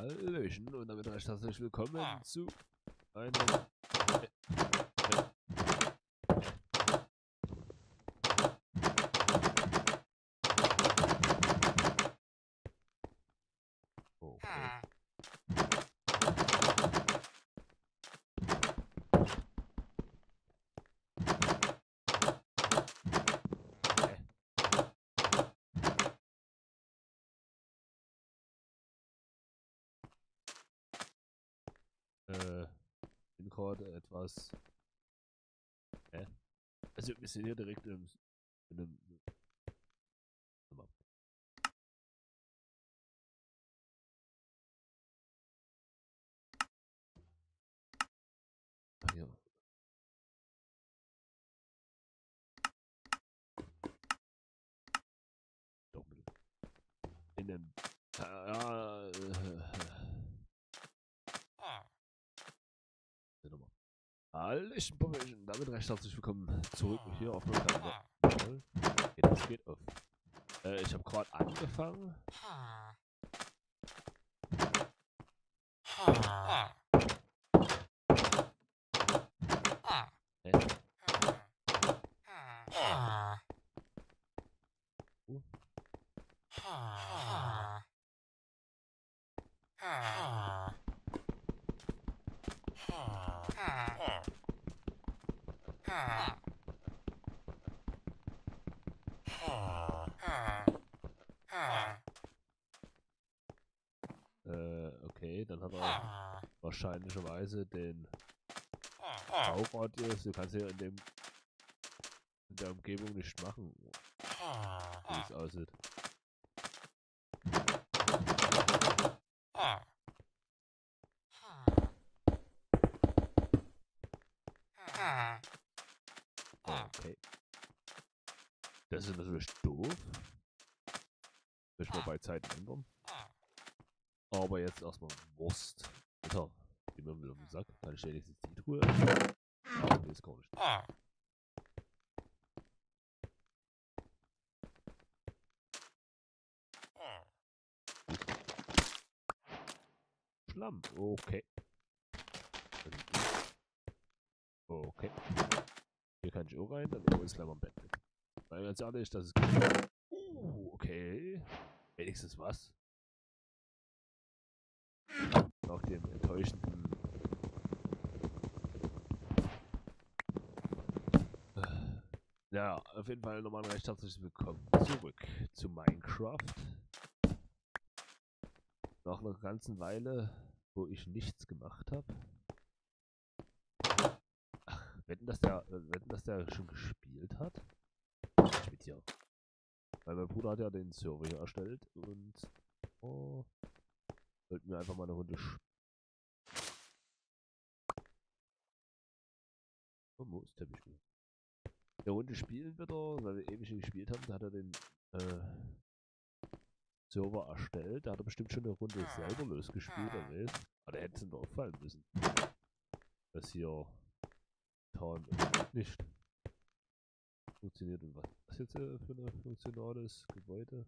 Hallöchen und damit recht herzlich willkommen zu einem okay. Bin gerade etwas. Also wir sind hier direkt in einem. Hier. Doppel. In einem. Hallöchen, Popöchen, damit recht herzlich willkommen zurück hier auf meinem Kanal. Das geht auf. Ich habe gerade angefangen. Okay, dann hat er wahrscheinlicherweise den Bauradius. Du kannst ja in der Umgebung nicht machen, wie es aussieht. Okay. Das ist natürlich doof. Möchte mal bei Zeiten ändern. Aber jetzt erstmal Wurst. Alter, wie man wieder sagt, kann ich wenigstens die Truhe. Aber nee, ist gar nicht. Schlamm, okay. Okay. Hier kann ich auch rein, dann ist gleich mal im Bett mit. Weil ganz ehrlich, das ist. Okay. Wenigstens was. Nach dem enttäuschenden. Ja, auf jeden Fall nochmal recht herzlich willkommen zurück zu Minecraft. Nach einer ganzen Weile, wo ich nichts gemacht habe. Wetten, dass der schon gespielt hat? Ich mit dir. Weil mein Bruder hat ja den Server hier erstellt und wollten wir einfach mal eine Runde Moosteppich spielen. Eine Runde spielen wird er, weil wir ewig nicht gespielt haben, da hat er den Server erstellt. Da hat er bestimmt schon eine Runde selber losgespielt, er weiß. Aber der hätte es nur auffallen müssen. Das hier nicht funktioniert. Und was ist jetzt für ein funktionales Gebäude?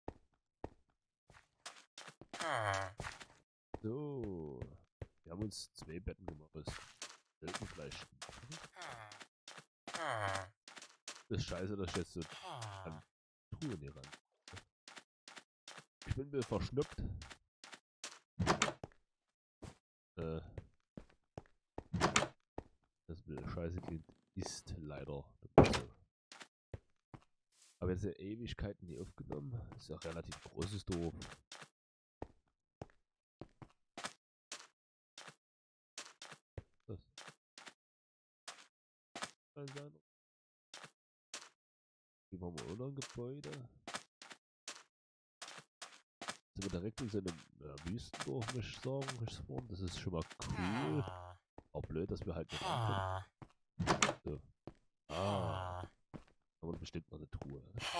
So. Wir haben uns 2 Betten gemacht. Das selten vielleicht. Das ist scheiße, dass ich jetzt so an Truhen hier ran. Ich bin mir verschnuppt. Das mir scheiße klingt, ist leider so. Aber jetzt ja Ewigkeiten nie aufgenommen. Ist ja relativ großes Dorf. Das kann sein. Hier haben wir auch noch ein Gebäude. Sind wir direkt in so einem Wüstendorf, möchte ich sagen. Das ist schon mal cool. Auch blöd, dass wir halt nicht rankommen. So. Aber bestimmt noch eine Truhe.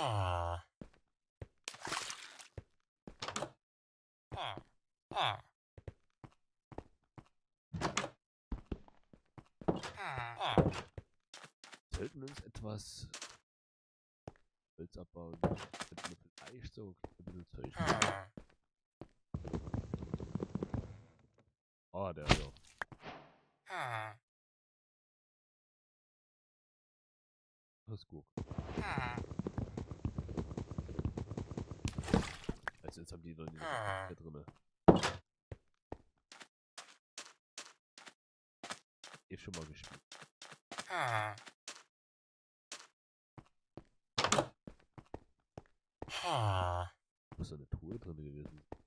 Wir sollten uns etwas Holz abbauen. Könnten wir vielleicht so ein bisschen Zeug machen. Ah, der hier. Das ist gut. Also jetzt haben die noch nicht hier drinne. Ich schon mal gespielt. Muss da eine Truhe drin gewesen sein?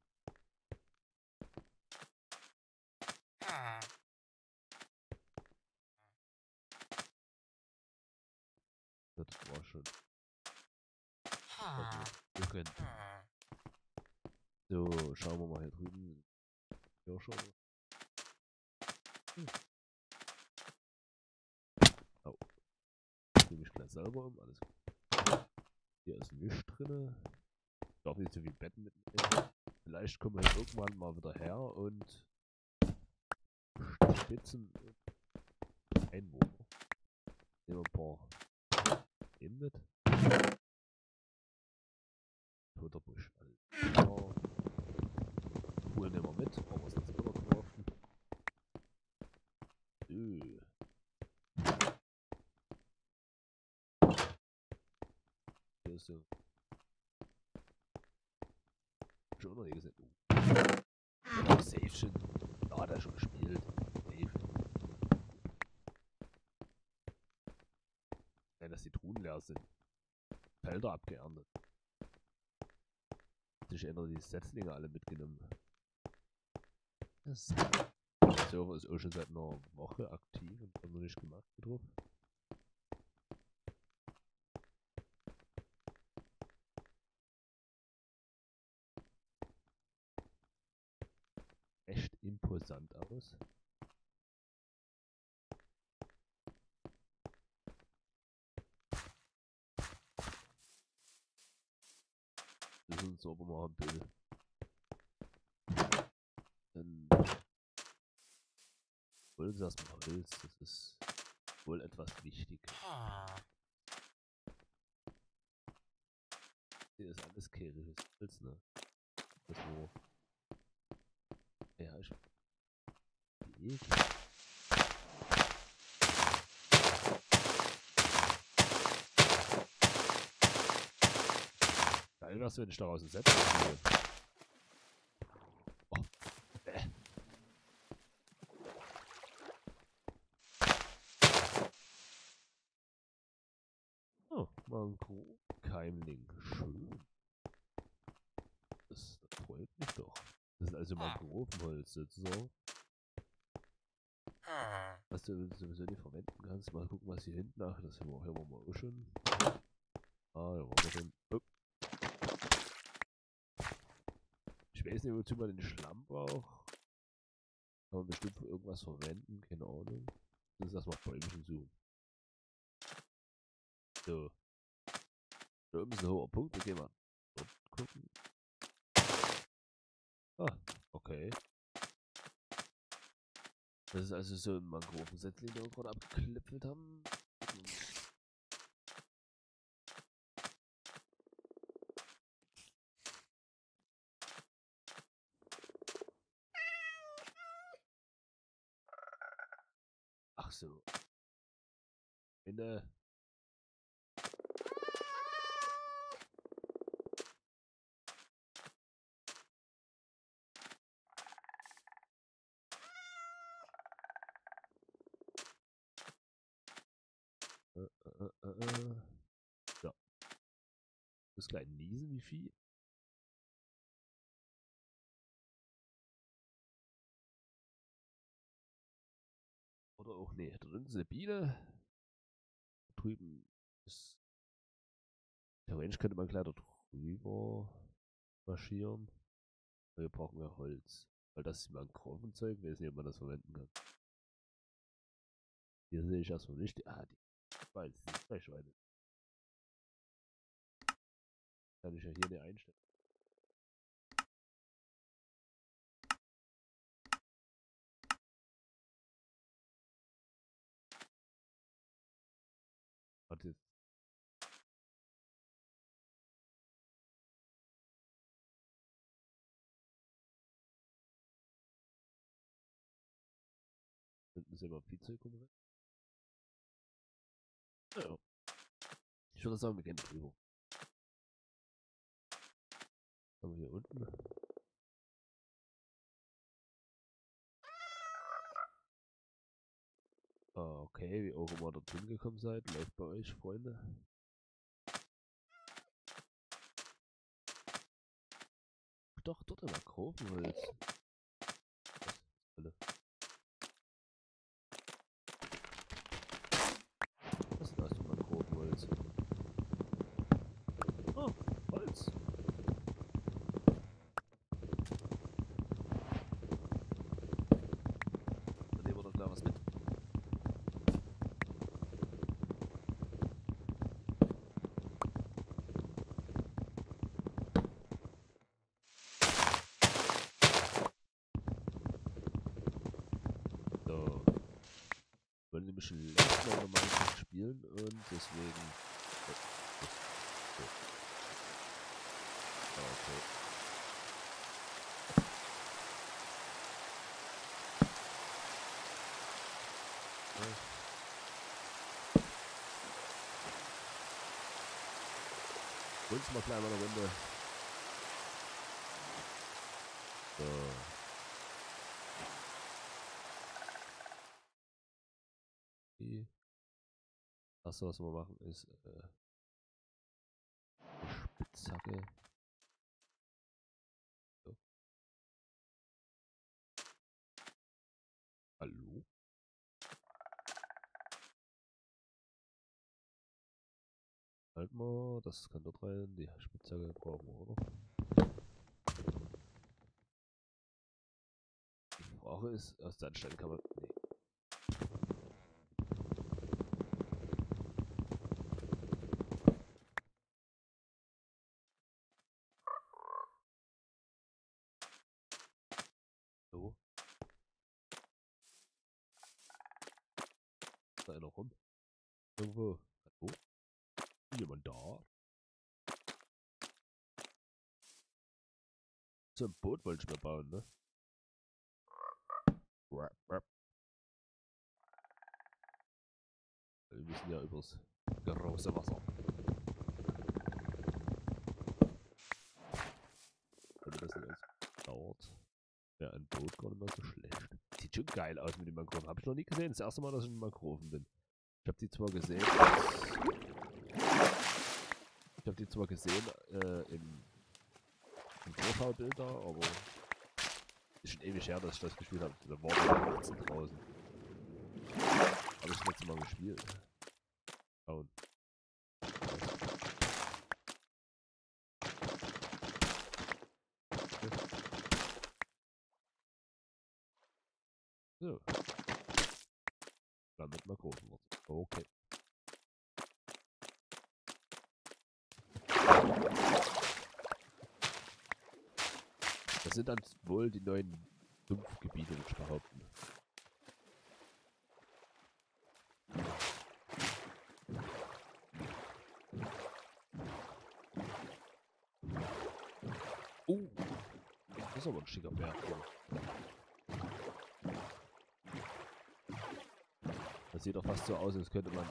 Das war schon. Wir können. So, schauen wir mal hier drüben. Ja, schon. Oh. Ich nehme mich gleich selber um. Alles gut. Hier ist nichts drin. Ich darf nicht so viel Betten mitnehmen. Vielleicht kommen wir irgendwann mal wieder her und spitzen Einwohner. Nehmen wir ein paar eben mit. Toter Busch. Also, Pool nehmen wir mit, aber es ist nicht übergeworfen. Hier ist so. Schon noch nie gesehen. Safe schon. Da hat er schon gespielt. Safe. Nein, dass die Truhen leer sind. Felder abgeerntet. Sich ändert die Setzlinge alle mitgenommen. Der Server ist auch schon seit einer Woche aktiv und haben noch nicht gemacht drauf. Echt imposant aus. Wir müssen uns aber mal ein Bild. Dann wollen sie erstmal Holz, das ist wohl etwas wichtig. Hier ist alles kehriges Holz, ne? Das wo. Ja, ich. Die Geil wär's, wenn ich daraus ein Set spiele. Oh. Oh, Mangrovenkeimling. Schön. Das freut mich doch. Das ist also Mangrovenholz sozusagen. Was du sowieso nicht verwenden kannst. Mal gucken, was hier hinten nach. Das hören wir mal auch schon. Ah, ja, wir schon. Oh. Ich weiß nicht, wozu man den Schlamm braucht. Kann man bestimmt für irgendwas verwenden, keine Ahnung. Das ist erstmal Bäumchen suchen. So. Da oben ist ein hoher Punkt, wir gehen mal dort gucken. Ah, okay. Das ist also so ein Mangrovensetzling, den wir gerade abgeklippt haben. Ach so. Ende. Ja. Das gleich niesen, wie viel? Oder auch, nee, da drüben ist eine Biene. Da drüben ist. Theoretisch könnte man gleich da drüber marschieren. Wir brauchen ja Holz. Weil das ist Mangrovenzeug, ich weiß nicht, ob man das verwenden kann. Hier sehe ich erstmal nicht. Ah, die zwei Schweine. Kann ich ja hier nicht einstellen. Hat jetzt Hinten sehen wir Viehzeug rum. Ja. Ich würde sagen, wir gehen drüber. Haben wir hier unten. Okay, wie auch immer dort hingekommen seid, läuft bei euch, Freunde. Doch, dort in der Grovenholz. Was ist das für ein Grovenholz? Oh, Holz. Dann nehmen wir doch gleich was mit. So. Wir wollen nämlich längst noch Minecraft spielen und deswegen. Okay. Uns mal gleich mal eine Runde. So. Das erste, was wir machen, ist eine Spitzhacke. So. Hallo? Halt mal, das kann dort rein. Die Spitzhacke brauchen wir auch noch. Die Frage ist, aus Sandstein kann man. Nee. So. Ist da einer rum? Irgendwo. Hallo? Jemand da? So ein Boot wollte ich mir bauen, ne? Wir müssen ja übers große Wasser. Wenn das nicht alles dauert, wäre ein Boot gar nicht mehr so schlecht. Sieht schon geil aus mit den Mangroven. Habe ich noch nie gesehen. Das erste Mal, dass ich in Mangroven bin. Ich habe die zwar gesehen, im Vorschaubild da, aber ist schon ewig her, dass ich das gespielt habe. Da war ich 18 draußen. Habe ich letztes Mal gespielt. Schauen. So. Dann mit Mangroven wird. Okay. Das sind dann wohl die neuen Sumpfgebiete, würde ich behaupten. Das ist aber ein schicker Berg. Das sieht doch fast so aus, als könnte man.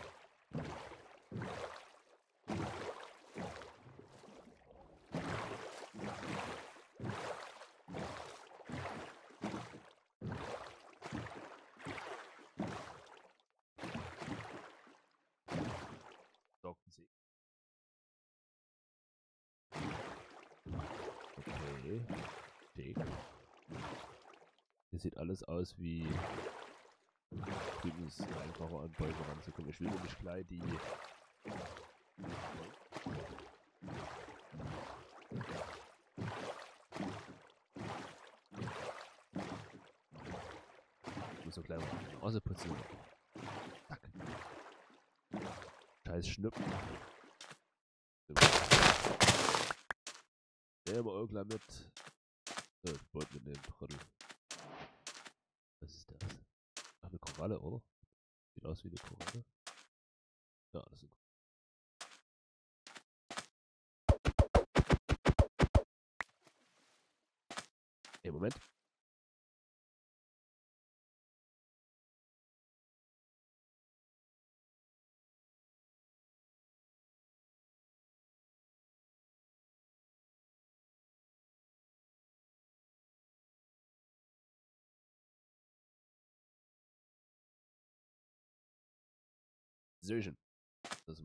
Dockensee. Okay. Schick. Hier sieht alles aus wie. Drüben ist einfacher an Bäume ranzukommen. Ich will nämlich gleich die. Ich muss so gleich mal die Nase putzen. Zack. Scheiß Schnüppen. Nehmen wir irgendwann mit. So, ich wollte mitnehmen, Trottel. Was ist das? Ach, eine Koralle, oder? Sieht aus wie eine Koralle. Ja, das ist. Moment. Söchen. Das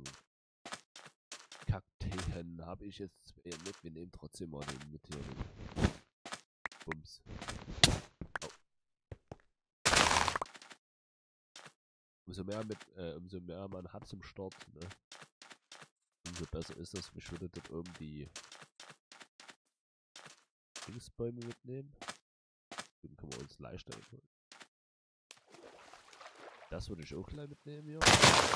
Kakteen habe ich jetzt eher mit. Wir nehmen trotzdem mal den mit hier. Bums. Oh. Umso mehr man hat zum Start, ne? Umso besser ist das. Ich würde dort oben die Dingsbäume mitnehmen. Dann können wir uns leichter holen. Das würde ich auch gleich mitnehmen hier.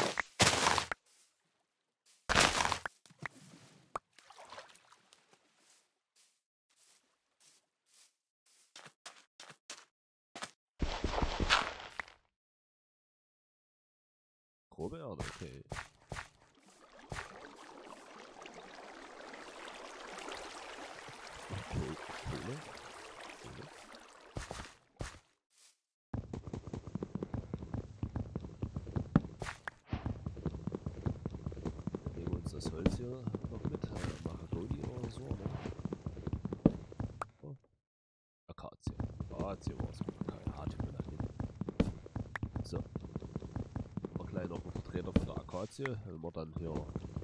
Grobe Erde, okay. Kohle. Nehmen wir uns das Holz hier noch mit. Mahagoni oder so, ne? Oh. Akazie. Akazie war es. Kein Hartübel nach hinten. So. Noch gleich noch ein Vertreter von der Akazie. Wenn wir dann hier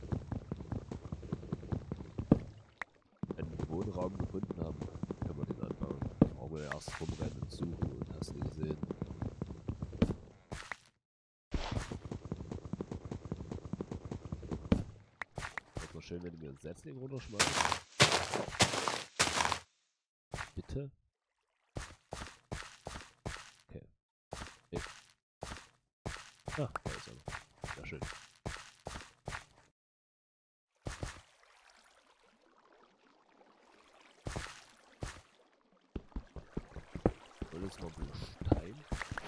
einen Wohnraum gefunden haben, können wir den anbauen. Aber wir erst rumrennen und suchen und hast du gesehen. Das wäre schön, wenn du mir einen Setzling runterschmeißt. Bitte. Okay. Hey. Ah, da ist er noch. Sehr schön. Und jetzt noch ein bisschen Stein.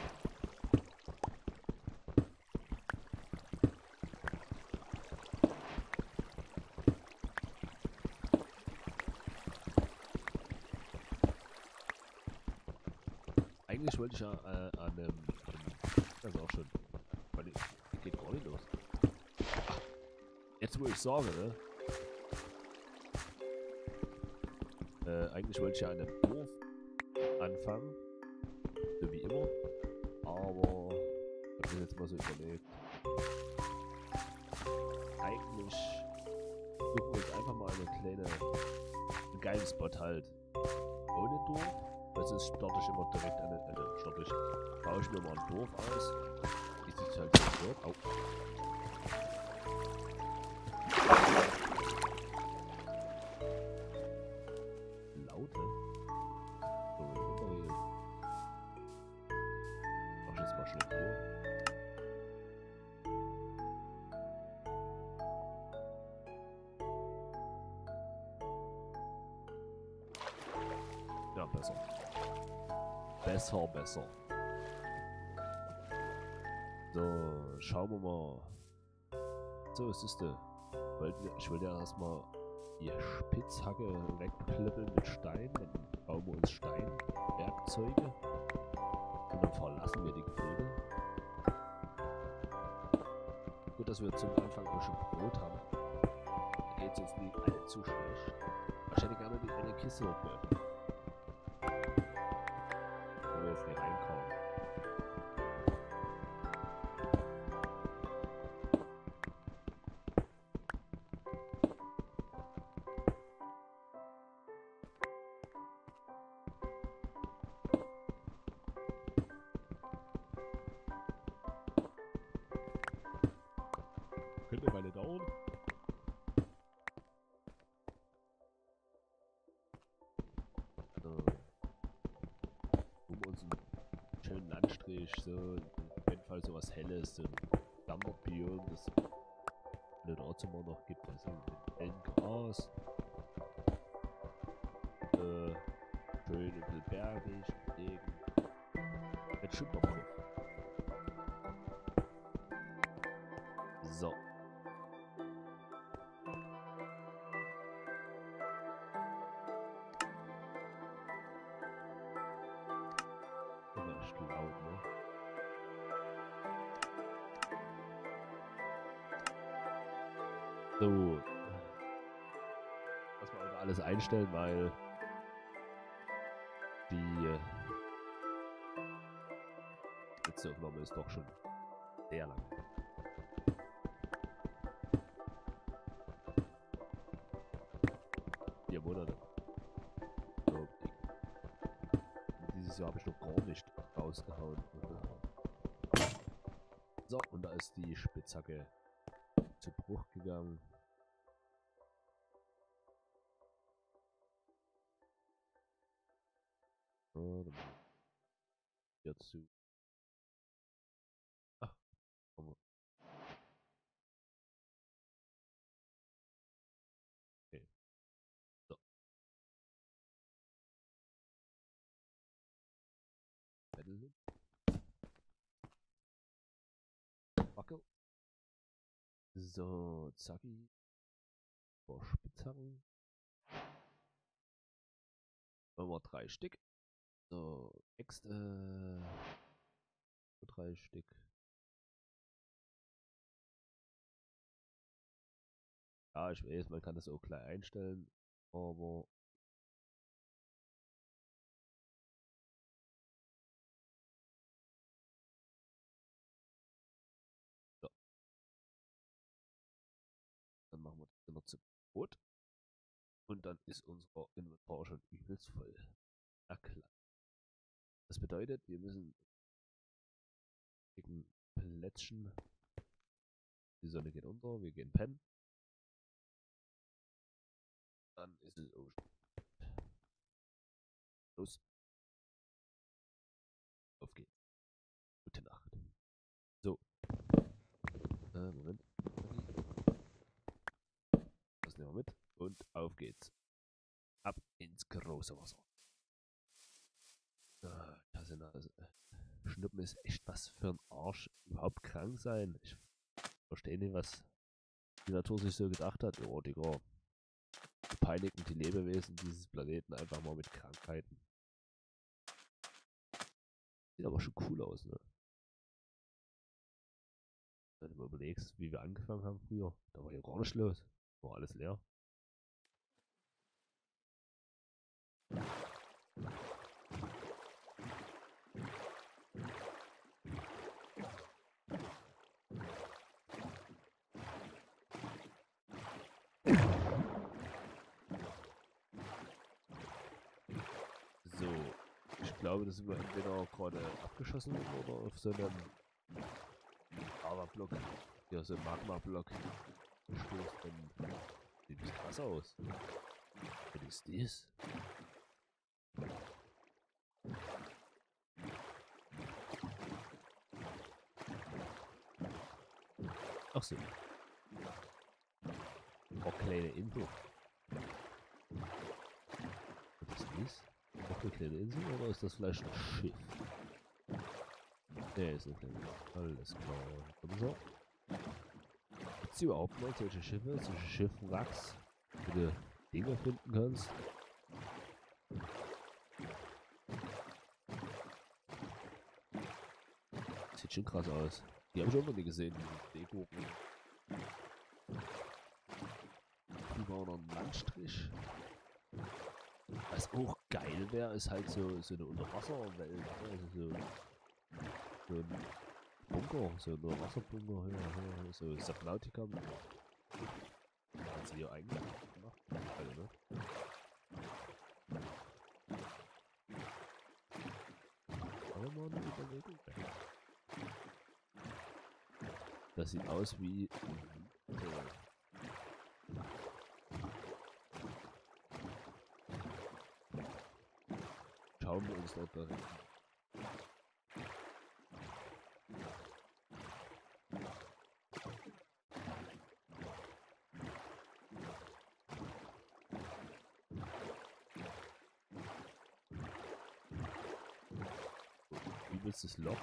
Eigentlich wollte ich ja an dem. Das ist auch schon. Weil die geht gar nicht los. Jetzt wo ich sage, ne? Eigentlich wollte ich ja an dem Dorf anfangen. So wie immer. Aber ich habe mir jetzt mal so überlegt. Eigentlich suchen wir uns einfach mal einen geilen Spot halt. Ohne Dorf. Weil sonst starte ich immer direkt baue ich mir mal ein Dorf aus. Wie sich halt so wird. Au. Laute. So, runter hier. Mach jetzt mal schnell hier. Ja, besser. Besser. So, schauen wir mal. So, was ist das? Ich wollte ja erstmal die Spitzhacke wegklippeln mit Stein. Dann bauen wir uns Steinwerkzeuge. Und dann verlassen wir die Gefilde. Gut, dass wir zum Anfang auch schon Brot haben. Da geht es jetzt nicht allzu schlecht. Ich hätte gerne die eine Kiste noch geöffnet. Wenn wir jetzt nicht reinkommen. Könnte eine Weile dauern. Um uns einen schönen Landstrich, so auf jeden Fall sowas Helles, so ein Standardbiom, das in den Ortsummer noch gibt, also mit hellem Gras. Schön ein bisschen bergig, Regen. Jetzt schon Bock drauf. So. Immer echt laut, ne? So. Lass mal alles einstellen, weil die letzte Aufnahme ist doch schon sehr lang. Monate. So, dieses Jahr habe ich noch gar nicht rausgehauen. So, und da ist die Spitzhacke zu Bruch gegangen. So, dann hier zu. Ach, komm mal. Okay. So. Battle. Wackel. So, zacki. Vor Spitzhacken. Machen wir 3 Stück. So, nächste 3 Stück. Ja, ich weiß, man kann das auch gleich einstellen, aber so, dann machen wir das noch zu Brot und dann ist unser Inventar schon übelst voll. Na klar. Das bedeutet, wir müssen gegen Plätzchen. Die Sonne geht unter, wir gehen pennen. Dann ist es auch los. Auf geht's. Gute Nacht. So. Moment. Das nehmen wir mit. Und auf geht's. Ab ins große Wasser. Also, Schnuppen ist echt was für ein Arsch. Überhaupt krank sein. Ich verstehe nicht, was die Natur sich so gedacht hat. Oh, Digga. Wir peinigen die Lebewesen dieses Planeten einfach mal mit Krankheiten. Sieht aber schon cool aus, ne? Wenn du mal überlegst, wie wir angefangen haben früher, da war hier gar nicht los. War alles leer. So, ich glaube, das sind wir entweder gerade abgeschossen oder auf so einem Lava-Block, hier so ein Magma-Block gestoßen. Sieht das krass aus. Was ist das? Ach so. Auch kleine Info. Was ist das? Noch eine kleine Insel oder ist das vielleicht ein Schiff? Ne, ist eine kleine Insel. Alles klar. Und so. Gibt's überhaupt mal solche Schiffe, solche Schiffwracks, wo du Dinge finden kannst? Sieht schon krass aus. Die habe ich auch noch nie gesehen, die Deko. Die war noch ein Landstrich. Was auch geil wäre, ist halt so eine Unterwasserwelt. Also so ein Bunker, so ein Unterwasserbunker. Ja, so Subnautica. Hat sie ja eigentlich gemacht. Also, ne? Aber mal eine Überlegung. Das sieht aus wie schauen wir uns dort da. Übelstes Loch.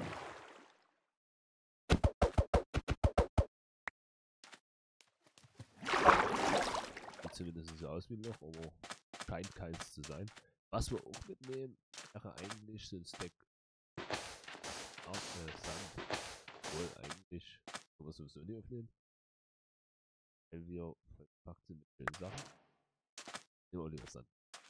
Sieht zumindest so aus wie ein Loch, aber scheint keins zu sein. Was wir auch mitnehmen, wäre eigentlich so ein Stack Sand. Obwohl eigentlich können wir sowieso nicht aufnehmen. Weil wir verpackt sind mit vielen Sachen. Nehmen wir lieber Sand.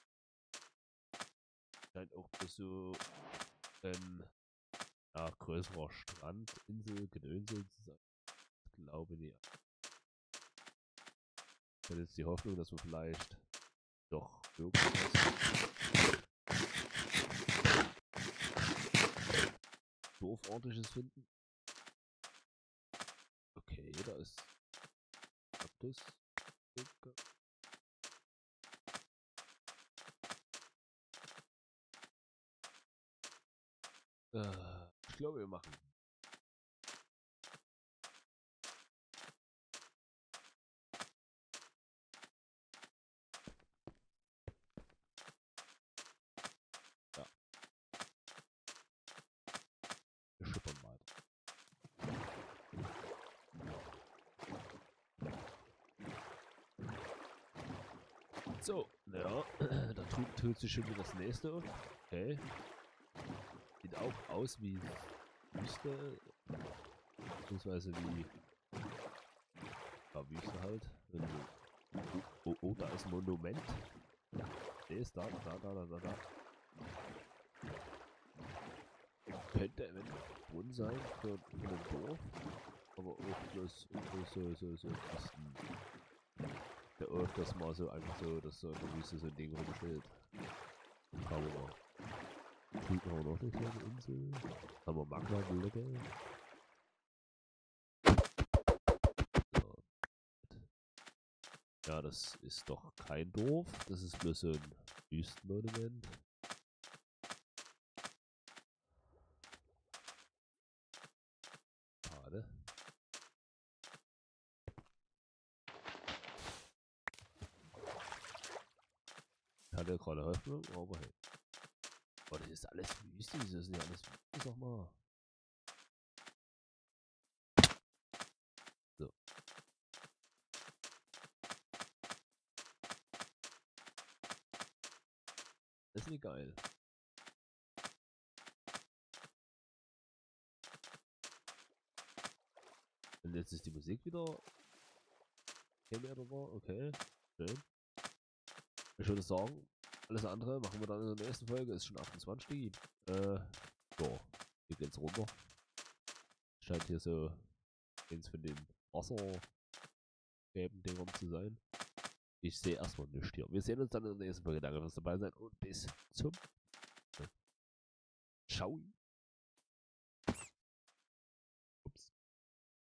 Scheint auch so ein größerer Strandinsel, Gedönsel zu sein. Ich glaube nicht. Ich hätte jetzt die Hoffnung, dass wir vielleicht doch irgendwas Dorfortliches finden. Okay, da ist Kaktus. Ich glaube, wir machen. Ja. Wir schippern weiter. So, ja, da drüben tut sich schon wieder das nächste auf. Okay. Sieht auch aus wie Wüste, beziehungsweise wie ja, Wüste halt. Oh, da ist ein Monument. Der ist da. Könnte eventuell ein Brunnen sein für ein Dorf, aber auch bloß so ein bisschen der öfters mal so einfach so, dass so in der Wüste so ein Ding rumsteht. Schauen wir mal. Drüben haben wir noch eine kleine Insel. Haben wir Magma-Blöcke. Ja, das ist doch kein Dorf. Das ist bloß so ein Wüstenmonument. Schade. Ich hatte gerade Hoffnung, aber hey. Oh, das ist alles Wüste. Das ist nicht alles Wüste, sag mal. So. Das ist nicht geil. Und jetzt ist die Musik wieder 10 Meter da. Okay, schön. Ich würde sagen, alles andere machen wir dann in der nächsten Folge. Ist schon 28. Ja, hier geht's runter. Scheint hier so eins von den Wassergräben-Dingern zu sein. Ich sehe erstmal nichts hier. Wir sehen uns dann in der nächsten Folge. Danke fürs dabei sein und bis zum Ciao.